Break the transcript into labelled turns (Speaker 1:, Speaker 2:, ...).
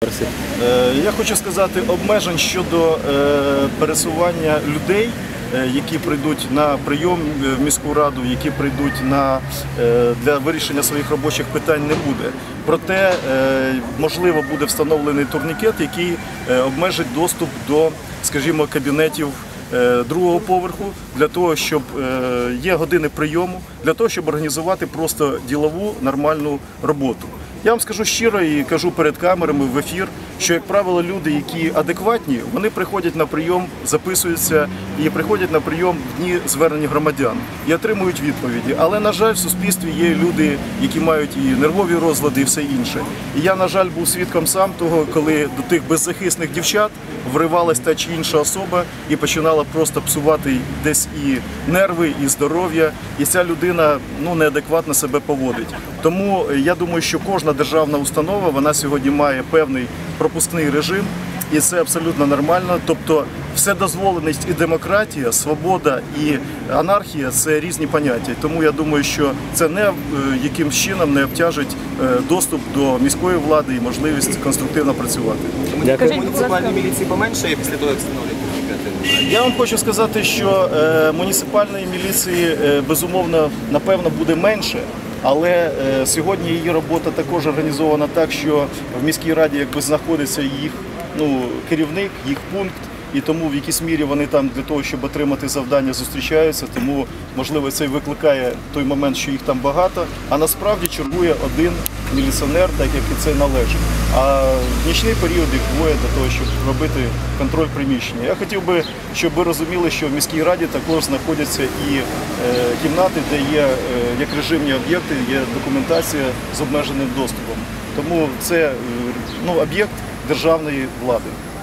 Speaker 1: Я хочу сказати, обмежень щодо пересування людей, які прийдуть на прийом в міську раду, які прийдуть для вирішення своїх робочих питань, не буде. Проте, можливо, буде встановлений турнікет, який обмежить доступ до, скажімо, кабінетів другого поверху, для того, щоб є години прийому, для того, щоб організувати просто ділову, нормальну роботу. Я вам скажу щиро і кажу перед камерами в ефір, що, як правило, люди, які адекватні, вони приходять на прийом, записуються і приходять на прийом в дні звернень громадян і отримують відповіді. Але, на жаль, в суспільстві є люди, які мають і нервові розлади, і все інше. І я, на жаль, був свідком сам того, коли до тих беззахисних дівчат вривалась та чи інша особа і починала просто псувати десь і нерви, і здоров'я, і ця людина неадекватно себе поводить. Тому я думаю, що кожна державна установа, вона сьогодні має певний пропускний режим, і це абсолютно нормально. Тобто вседозволеність і демократія, свобода і анархія – це різні поняття. Тому я думаю, що це якимсь чином не обтяжить доступ до міської влади і можливість конструктивно працювати.
Speaker 2: Муніципальної міліції поменшає після того, як встановлять?
Speaker 1: Я вам хочу сказати, що муніципальної міліції, безумовно, напевно, буде менше. Але сьогодні її робота також організована так, що в міській раді знаходиться їх керівник, їх пункт, і тому в якійсь мірі вони там для того, щоб отримати завдання, зустрічаються, тому, можливо, це викликає той момент, що їх там багато, а насправді чергує один міліціонер, так як і це належить. А в нічний період їх двоє для того, щоб робити контроль приміщення. Я хотів би, щоб ви розуміли, що в міській раді також знаходяться і кімнати, де є як режимні об'єкти, є документація з обмеженим доступом. Тому це об'єкт державної влади.